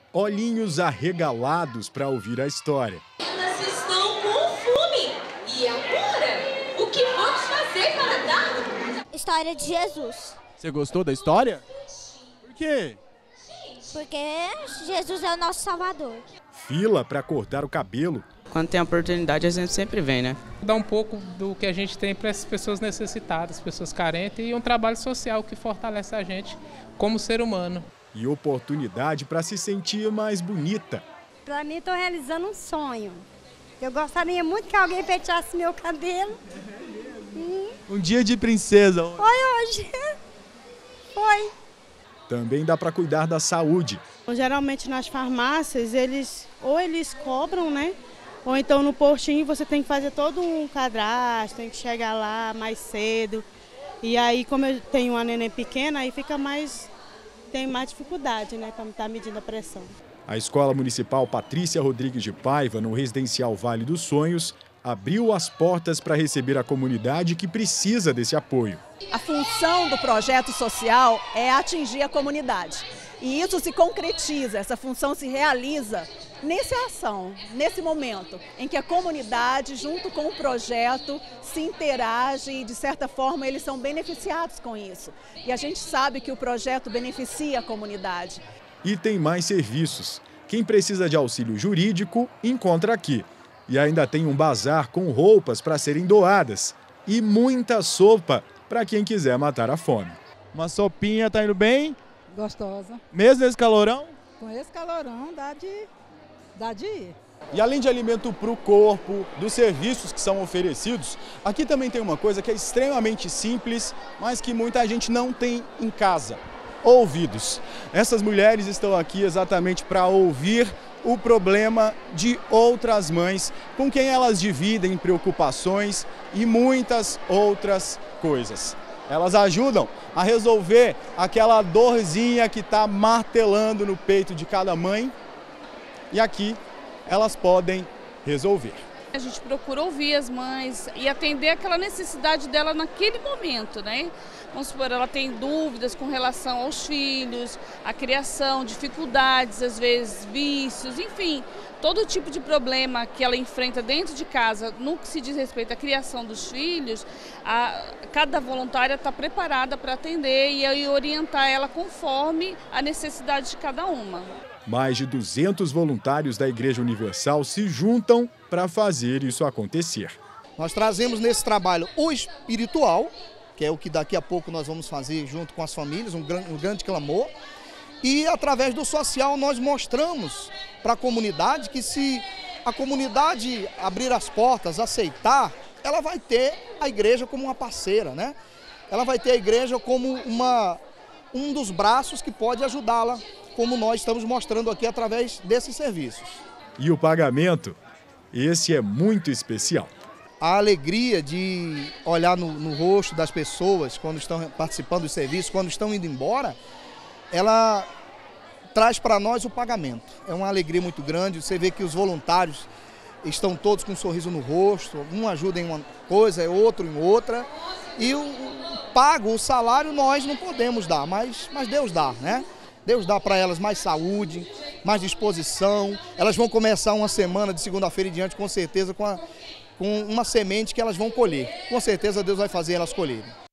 olhinhos arregalados para ouvir a história. Elas estão com fome. E agora? O que vamos fazer para dar? História de Jesus. Você gostou da história? Por quê? Porque Jesus é o nosso Salvador. Fila para cortar o cabelo. Quando tem a oportunidade, a gente sempre vem, né? Dar um pouco do que a gente tem para essas pessoas necessitadas, pessoas carentes, e um trabalho social que fortalece a gente como ser humano. E oportunidade para se sentir mais bonita. Para mim, estou realizando um sonho. Eu gostaria muito que alguém penteasse meu cabelo. Um dia de princesa. Foi hoje. Foi. Também dá para cuidar da saúde. Geralmente nas farmácias, eles cobram, né? Ou então no postinho você tem que fazer todo um cadastro, tem que chegar lá mais cedo. E aí, como eu tenho uma neném pequena, aí tem mais dificuldade, né, para estar medindo a pressão. A Escola Municipal Patrícia Rodrigues de Paiva, no residencial Vale dos Sonhos, abriu as portas para receber a comunidade que precisa desse apoio. A função do projeto social é atingir a comunidade. E isso se concretiza, essa função se realiza nessa ação, nesse momento, em que a comunidade, junto com o projeto, se interage e, de certa forma, eles são beneficiados com isso. E a gente sabe que o projeto beneficia a comunidade. E tem mais serviços. Quem precisa de auxílio jurídico, encontra aqui. E ainda tem um bazar com roupas para serem doadas. E muita sopa para quem quiser matar a fome. Uma sopinha, tá indo bem? Gostosa. Mesmo nesse calorão? Com esse calorão dá de ir. E além de alimento para o corpo, dos serviços que são oferecidos, aqui também tem uma coisa que é extremamente simples, mas que muita gente não tem em casa: ouvidos. Essas mulheres estão aqui exatamente para ouvir o problema de outras mães com quem elas dividem preocupações e muitas outras coisas. Elas ajudam a resolver aquela dorzinha que está martelando no peito de cada mãe, e aqui elas podem resolver. A gente procura ouvir as mães e atender aquela necessidade dela naquele momento, né? Vamos supor, ela tem dúvidas com relação aos filhos, a criação, dificuldades, às vezes vícios, enfim, todo tipo de problema que ela enfrenta dentro de casa, no que se diz respeito à criação dos filhos, cada voluntária está preparada para atender e orientar ela conforme a necessidade de cada uma. Mais de 200 voluntários da Igreja Universal se juntam para fazer isso acontecer. Nós trazemos nesse trabalho o espiritual, que é o que daqui a pouco nós vamos fazer junto com as famílias, um grande clamor. E através do social nós mostramos para a comunidade que, se a comunidade abrir as portas, aceitar, ela vai ter a igreja como uma parceira, né? Ela vai ter a igreja como um dos braços que pode ajudá-la, como nós estamos mostrando aqui através desses serviços. E o pagamento? Esse é muito especial. A alegria de olhar no rosto das pessoas quando estão participando do serviço, quando estão indo embora, ela traz para nós o pagamento. É uma alegria muito grande. Você vê que os voluntários estão todos com um sorriso no rosto, um ajuda em uma coisa, outro em outra. E o pago, o salário, nós não podemos dar, mas Deus dá, né? Deus dá para elas mais saúde, mais disposição. Elas vão começar uma semana de segunda-feira em diante, com certeza, com uma semente que elas vão colher. Com certeza Deus vai fazer elas colherem.